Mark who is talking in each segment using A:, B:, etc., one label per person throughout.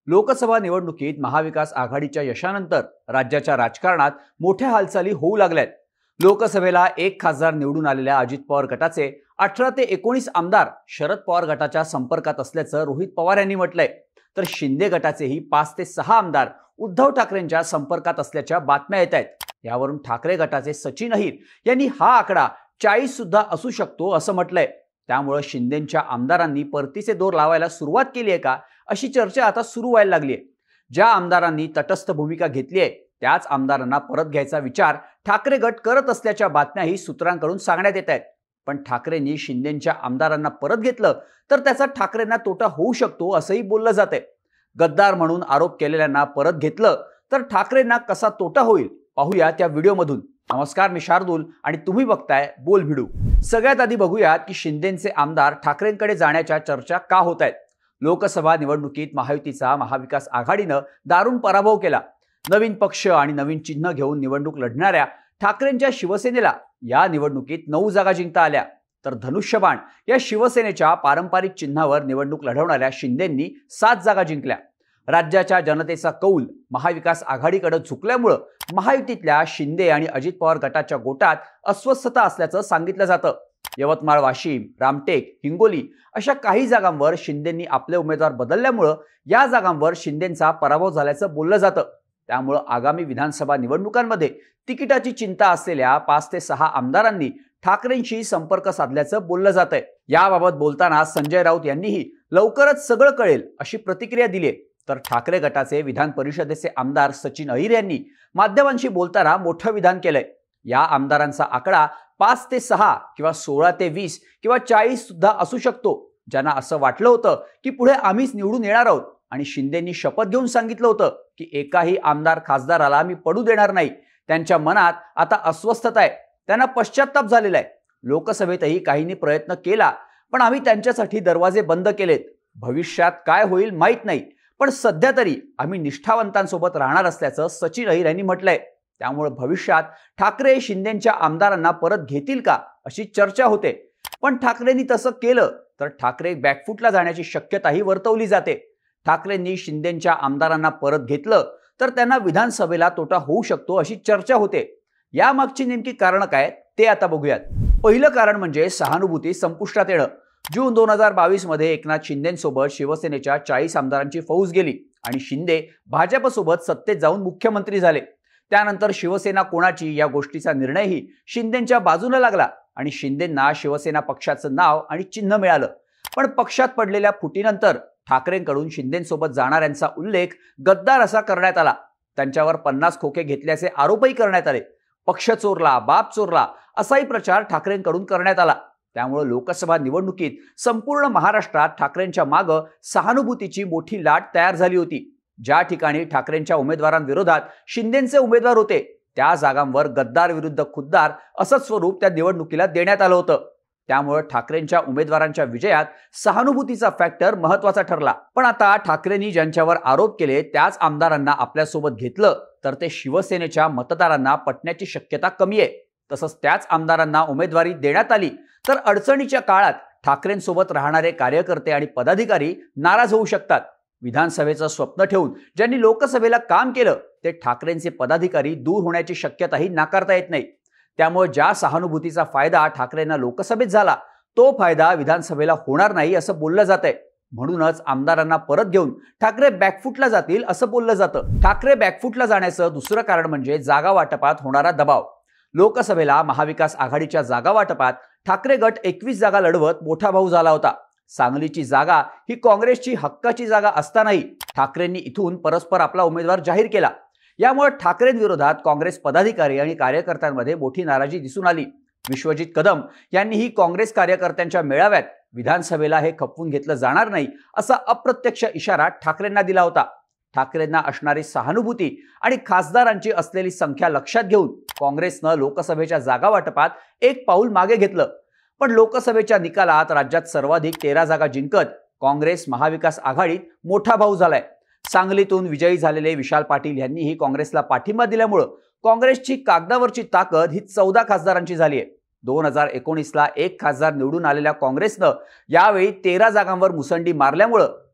A: लोकसभा निवडणुकीत महाविकास आघाडीच्या यशानंतर राज्याच्या राजकारणात मोठ्या हालचाली होऊ लागल्यात। लोकसभेला एक खासदार निवडून आलेल्या अजित पवार गटाचे 18 ते 19 आमदार शरद पवार गटाच्या संपर्कात असल्याचं रोहित पवार यांनी म्हटलंय। तर शिंदे गटाचेही 5 ते 6 आमदार उद्धव ठाकरेंच्या संपर्कात असल्याच्या बातम्या येत आहेत। यावरून ठाकरे गटाचे सचिन अहिर यांनी हा आकडा 40 सुद्धा असू शकतो असं म्हटलंय। त्यामुळे शिंदेच्या आमदारांनी परतीचे दोर लावायला सुरुवात केली आहे का अशी चर्चा आता सुरू व्हायला लागली आहे। ज्या आमदारांनी तटस्थ भूमिका घेतली आहे त्याच आमदारांना परत घ्यायचा विचार ठाकरे गट करत असल्याच्या बातम्याही सूत्रांकडून सांगण्यात येत आहेत। पण ठाकरेंनी शिंदेच्या आमदारांना परत घेतलं तर त्याचा ठाकरेंना तोटा होऊ शकतो असंही बोललं जातंय। गद्दार म्हणून आरोप केलेल्यांना परत घेतलं तर ठाकरेंना कसा तोटा होईल पाहूया त्या व्हिडिओमधून। नमस्कार, मी शार्दूल आणि तुम्ही बघताय बोल भिडू। सगळ्यात आधी बघूयात की शिंदेचे आमदार ठाकरेंकडे जाण्याच्या चर्चा का होत आहेत। लोकसभा निवडणुकीत महायुतीचा महाविकास आघाडीनं दारुण पराभव केला। नवीन पक्ष आणि नवीन चिन्ह घेऊन निवडणूक लढणाऱ्या ठाकरेंच्या शिवसेनेला या निवडणुकीत 9 जागा जिंकता आल्या, तर धनुष्यबाण या शिवसेनेच्या पारंपरिक चिन्हावर निवडणूक लढवणाऱ्या शिंदेंनी 7 जागा जिंकल्या। राज्याच्या जनतेचा कौल महाविकास आघाडीकडे झुकल्यामुळे महायुतीतल्या शिंदे आणि अजित पवार गटाच्या गोटात अस्वस्थता असल्याचं सांगितलं जातं। यवतमाळ, वाशिम, रामटेक, हिंगोली अशा काही जागांवर शिंदेंनी आपले उमेदवार बदलल्यामुळे या जागांवर शिंदेंचा पराभव झाल्याचं बोललं जातं। त्यामुळे आगामी विधानसभा निवडणुकांमध्ये तिकिटाची चिंता असलेल्या 5 ते 6 आमदारांनी ठाकरेंशी संपर्क साधल्याचं बोललं जातंय। याबाबत बोलताना संजय राऊत यांनीही लवकरच सगळं कळेल अशी प्रतिक्रिया दिली। तर ठाकरे गटाचे विधान परिषदेचे आमदार सचिन अहिर यांनी माध्यमांशी बोलताना मोठं विधान केलंय। या आमदारांचा आकडा 5 ते 6 किंवा 16 ते 20 किंवा 40 सुद्धा असू शकतो। ज्यांना असं वाटलं होतं की पुढे आम्हीच निवडून येणार आहोत आणि शिंदेंनी शपथ घेऊन सांगितलं होतं की एकाही आमदार खासदाराला मी पडू देणार नाही, त्यांच्या मनात आता अस्वस्थता आहे, त्यांना पश्चाताप झालेला आहे। लोकसभेतही काहींनी प्रयत्न केला पण आम्ही त्यांच्यासाठी दरवाजे बंद केलेत। भविष्यात काय होईल माहित नाही, पण सध्या तरी आम्ही निष्ठावंतांसोबत राहणार असल्याचं सचिन अहिर यांनी म्हटलंय। त्यामुळे भविष्यात ठाकरे शिंदेच्या आमदारांना परत घेतील का अशी चर्चा होते। पण ठाकरेंनी तसं केलं तर ठाकरे बॅकफुटला जाण्याची शक्यताही वर्तवली जाते। ठाकरेंनी शिंदेच्या आमदारांना परत घेतलं तर त्यांना विधानसभेला तोटा होऊ शकतो अशी चर्चा होते। यामागची नेमकी कारण काय ते आता बघूयात। पहिलं कारण म्हणजे सहानुभूती संपुष्टात येणं। जून 2022 मध्ये एकनाथ शिंदेसोबत शिवसेनेच्या 40 आमदारांची फौज गेली आणि शिंदे भाजपसोबत सत्तेत जाऊन मुख्यमंत्री झाले। त्यानंतर शिवसेना कोणाची या गोष्टीचा निर्णयही शिंदेच्या बाजूला लागला आणि शिंदेंना शिवसेना पक्षाचं नाव आणि चिन्ह मिळालं। पण पक्षात पडलेल्या फुटीनंतर ठाकरेंकडून शिंदेसोबत जाणाऱ्यांचा उल्लेख गद्दार असा करण्यात आला। त्यांच्यावर 50 खोके घेतल्याचे आरोपही करण्यात आले। पक्ष चोरला, बाप चोरला असाही प्रचार ठाकरेंकडून करण्यात आला। त्यामुळे लोकसभा निवडणुकीत संपूर्ण महाराष्ट्रात ठाकरेंच्या मागे सहानुभूतीची मोठी लाट तयार झाली होती। ज्या ठिकाणी ठाकरेंच्या उमेदवारांविरोधात शिंदेचे उमेदवार होते त्या जागांवर गद्दार विरुद्ध खुद्दार असं स्वरूप त्या निवडणुकीला देण्यात आलं होतं। त्यामुळे ठाकरेंच्या उमेदवारांच्या विजयात सहानुभूतीचा फॅक्टर महत्त्वाचा ठरला। पण आता ठाकरेंनी ज्यांच्यावर आरोप केले त्याच आमदारांना आपल्यासोबत घेतलं तर ते शिवसेनेच्या मतदारांना पटण्याची शक्यता कमी आहे। तसंच त्याच आमदारांना उमेदवारी देण्यात आली तर अडचणीच्या काळात ठाकरेंसोबत राहणारे कार्यकर्ते आणि पदाधिकारी नाराज होऊ शकतात। विधानसभेचं स्वप्न ठेवून ज्यांनी लोकसभेला काम केलं ते ठाकरेंचे पदाधिकारी दूर होण्याची शक्यताही नाकारता येत नाही। त्यामुळे ज्या सहानुभूतीचा फायदा ठाकरेंना लोकसभेत झाला तो फायदा विधानसभेला होणार नाही असं बोललं जातंय। म्हणूनच आमदारांना परत घेऊन ठाकरे बॅकफुटला जातील असं बोललं जातं। ठाकरे बॅकफुटला जाण्याचं दुसरं कारण म्हणजे जागा वाटपात होणारा दबाव। लोकसभेला महाविकास आघाडीच्या जागा वाटपात ठाकरे गट 21 जागा लढवत मोठा भाऊ झाला होता। सांगलीची जागा ही काँग्रेसची हक्काची जागा असतानाही ठाकरेंनी इथून परस्पर आपला उमेदवार जाहीर केला। यामुळे ठाकरेंविरोधात काँग्रेस पदाधिकारी आणि कार्यकर्त्यांमध्ये मोठी नाराजी दिसून आली। विश्वजित कदम यांनीही काँग्रेस कार्यकर्त्यांच्या मेळाव्यात विधानसभेला हे खपवून घेतलं जाणार नाही असा अप्रत्यक्ष इशारा ठाकरेंना दिला होता। ठाकरेंना असणारी सहानुभूती आणि खासदारांची असलेली संख्या लक्षात घेऊन काँग्रेसनं लोकसभेच्या जागा वाटपात एक पाऊल मागे घेतलं। पण लोकसभेच्या निकालात राज्यात सर्वाधिक 13 जागा जिंकत काँग्रेस महाविकास आघाडीत मोठा भाऊ झालाय। सांगलीतून विजयी झालेले विशाल पाटील यांनीही काँग्रेसला पाठिंबा दिल्यामुळे काँग्रेसची कागदावरची ताकद ही 14 खासदारांची झाली आहे। 2019ला एक खासदार निवडून आलेल्या काँग्रेसनं यावेळी 13 जागांवर मुसंडी मारल्यामुळे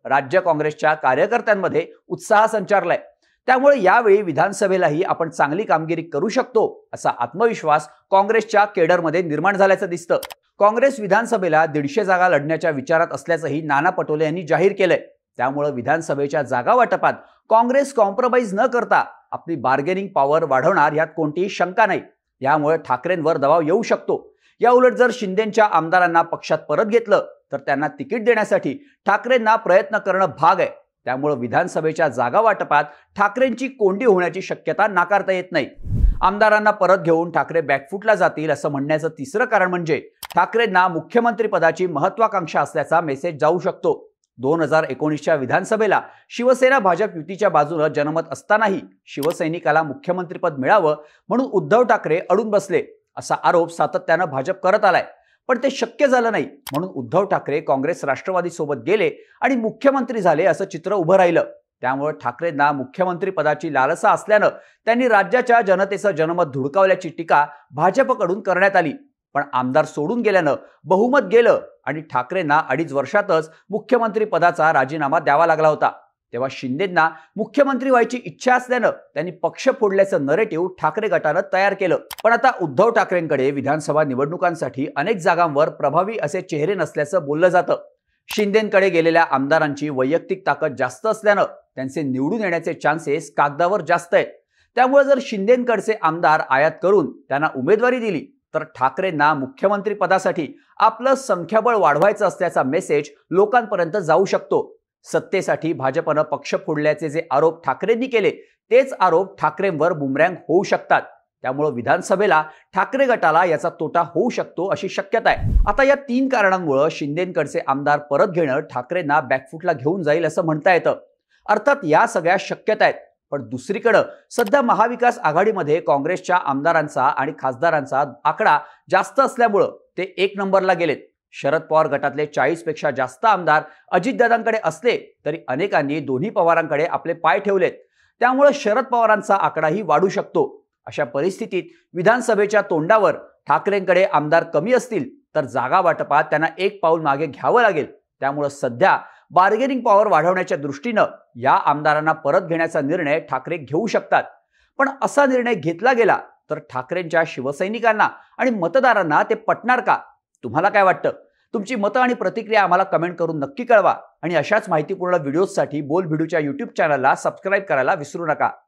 A: राज्य काँग्रेसच्या कार्यकर्त्यांमध्ये उत्साह संचारलाय। त्यामुळे यावेळी विधानसभेलाही आपण चांगली कामगिरी करू शकतो असा आत्मविश्वास काँग्रेसच्या केडरमध्ये निर्माण झाल्याचं दिसतं। काँग्रेस विधानसभेला 150 जागा लढण्याच्या विचारात असल्याचंही नाना पटोले यांनी जाहीर केलंय। त्यामुळे विधानसभेच्या जागा वाटपात काँग्रेस कॉम्प्रोमाइज न करता आपली बार्गेनिंग पॉवर वाढवणार यात कोणतीही शंका नाही। यामुळे ठाकरेंवर दबाव येऊ शकतो। या उलट जर शिंदेंच्या आमदारांना पक्षात परत घेतलं तर त्यांना तिकीट देण्यासाठी ठाकरेंना प्रयत्न करणं भाग आहे। त्यामुळे विधानसभेच्या जागा वाटपात ठाकरेंची कोंडी होण्याची शक्यता नाकारता येत नाही। आमदारांना परत घेऊन ठाकरे बॅकफुटला जातील असं म्हणण्याचं तिसरं कारण म्हणजे ठाकरेंना मुख्यमंत्री पदाची महत्त्वाकांक्षा असल्याचा मेसेज जाऊ शकतो। 2019च्या विधानसभेला शिवसेना भाजप युतीच्या बाजूने जनमत असतानाही शिवसैनिकाला मुख्यमंत्रीपद मिळावं म्हणून उद्धव ठाकरे अडून बसले असा आरोप सातत्यानं भाजप करत आलाय। पण ते शक्य झालं नाही म्हणून उद्धव ठाकरे काँग्रेस राष्ट्रवादी सोबत गेले आणि मुख्यमंत्री झाले असं चित्र उभं राहिलं। त्यामुळे ठाकरेंना मुख्यमंत्री पदाची लालसा असल्यानं त्यांनी राज्याच्या जनतेचं जनमत धुडकावल्याची टीका भाजपकडून करण्यात आली। पण आमदार सोडून गेल्यानं बहुमत गेलं आणि ठाकरेंना 2.5 वर्षातच मुख्यमंत्री पदाचा राजीनामा द्यावा लागला होता। तेव्हा शिंदेंना मुख्यमंत्री व्हायची इच्छा असल्यानं त्यांनी पक्ष फोडल्याचं नरेटिव्ह ठाकरे गटानं तयार केलं। पण आता उद्धव ठाकरेंकडे विधानसभा निवडणुकांसाठी अनेक जागांवर प्रभावी असे चेहरे नसल्याचं बोललं जातं। शिंदेंकडे गेलेल्या आमदारांची वैयक्तिक ताकद जास्त असल्यानं त्यांचे निवडून येण्याचे चान्सेस कागदावर जास्त आहेत। त्यामुळे जर शिंदेंकडचे आमदार आयात करून त्यांना उमेदवारी दिली तर ठाकरेंना मुख्यमंत्री पदासाठी आपलं संख्याबळ वाढवायचं असल्याचा मेसेज लोकांपर्यंत जाऊ शकतो। सत्तेसाठी भाजपनं पक्ष फोडल्याचे जे आरोप ठाकरेंनी केले तेच आरोप ठाकरेंवर बुमरँग होऊ शकतात। त्यामुळे विधानसभेला ठाकरे गटाला याचा तोटा होऊ शकतो अशी शक्यता आहे। आता या 3 कारणांमुळे शिंदेंकडचे आमदार परत घेणं ठाकरेंना बॅकफुटला घेऊन जाईल असं म्हणता येतं। अर्थात या सगळ्या शक्यता आहेत। पण दुसरीकडे सध्या महाविकास आघाडीमध्ये काँग्रेसच्या आमदारांचा आणि खासदारांचा आकडा जास्त असल्यामुळे ते 1 नंबरला गेलेत। शरद पवार गटातले 40 पेक्षा जास्त आमदार अजितदादांकडे असले तरी अनेकांनी दोन्ही पवारांकडे आपले पाय ठेवलेत। त्यामुळे शरद पवारांचा आकडाही वाढू शकतो। अशा परिस्थितीत विधानसभेच्या तोंडावर ठाकरेंकडे आमदार कमी असतील तर जागा वाटपात त्यांना 1 पाऊल मागे घ्यावं लागेल। त्यामुळे सध्या बार्गेनिंग पॉवर वाढवण्याच्या दृष्टीनं या आमदारांना परत घेण्याचा निर्णय ठाकरे घेऊ शकतात। पण असा निर्णय घेतला गेला तर ठाकरेंच्या शिवसैनिकांना आणि मतदारांना ते पटणार का? तुम्हाला काय वाटतं? तुमची मतं आणि प्रतिक्रिया आम्हाला कमेंट करून नक्की कळवा आणि अशाच माहितीपूर्ण व्हिडिओजसाठी बोल भिडूच्या YouTube चॅनलला सबस्क्राइब करायला विसरू नका।